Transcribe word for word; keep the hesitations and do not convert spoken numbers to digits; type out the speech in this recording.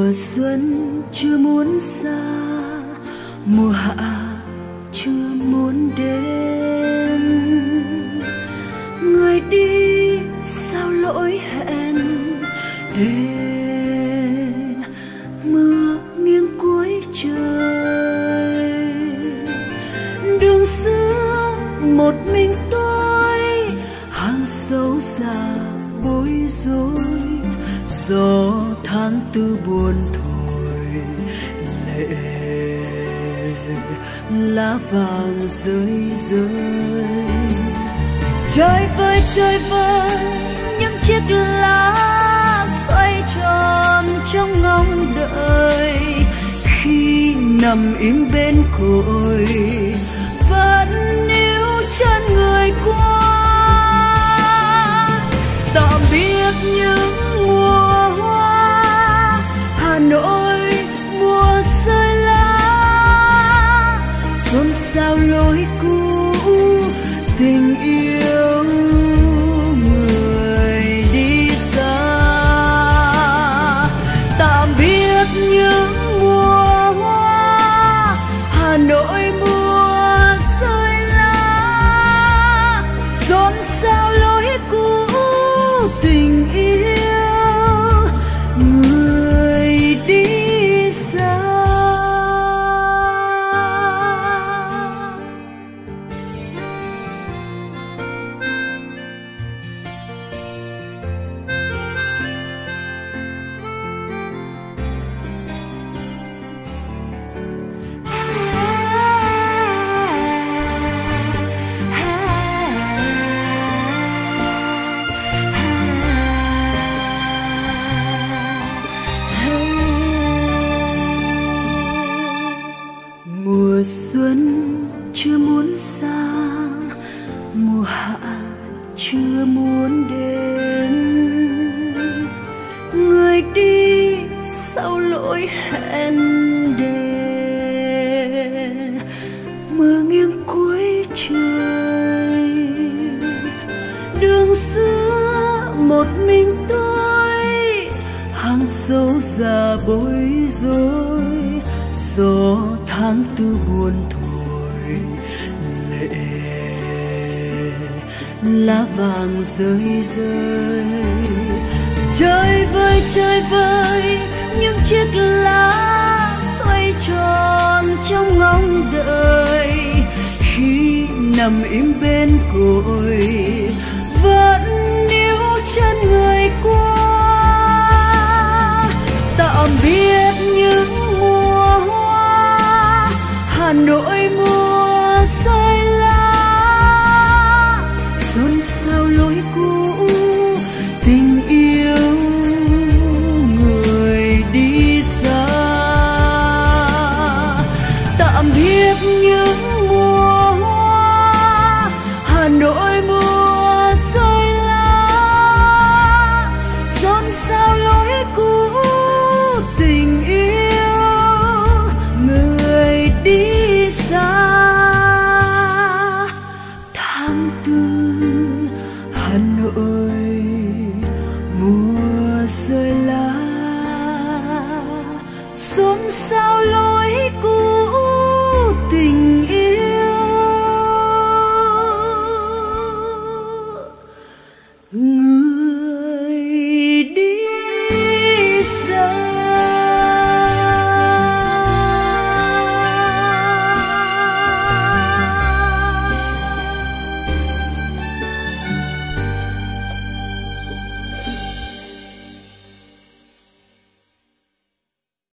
Mùa xuân chưa muốn xa, mùa hạ chưa muốn đến. Người đi sao lỗi hẹn để mưa nghiêng cuối trời. Đường xưa một mình tôi, hàng xấu xa bối rối. Gió tháng tư buồn thổi lệ, lá vàng rơi rơi. Chơi vơi chơi vơi những chiếc lá xoay tròn trong ngóng đợi. Khi nằm im bên cội vẫn níu chân người qua. Tạm biệt những mùa hoa Hà Nội, mùa rơi lá. Xôn xao lối cũ tình yêu người đi xa. Tạm biệt những mùa hoa Hà Nội, mùa rơi lá. Xôn xao lối cũ tình yêu người đi xa. Mùa xuân chưa muốn xa, mùa hạ chưa muốn đến. Người đi sau lỗi hẹn để mưa nghiêng cuối trời. Đường xưa một mình tôi, hàng xấu xa bối rối. Gió tháng tư buồn thổi lệ, lá vàng rơi rơi. Chơi vơi chơi vơi những chiếc lá xoay tròn trong ngóng đợi. Khi nằm im bên cội vẫn níu chân người qua. Tạm biệt những Hà Nội, mùa rơi lá. Xôn xao lối cũ tình yêu người đi xa. Tạm biệt những mùa hoa Hà Nội, mùa rơi lá. Xôn xao lối cũ tình yêu người đi xa. Tháng tư Hà Nội, mùa rơi lá.